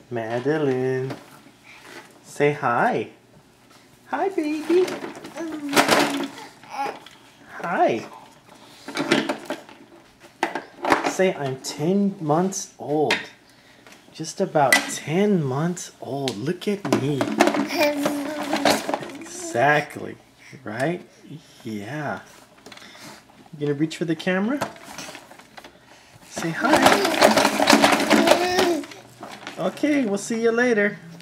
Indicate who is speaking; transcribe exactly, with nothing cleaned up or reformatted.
Speaker 1: Madeline. Say hi. Hi, baby. Hi. Say I'm ten months old. Just about ten months old. Look at me. Exactly. Right? Yeah. You gonna reach for the camera? Say hi. Okay, we'll see you later.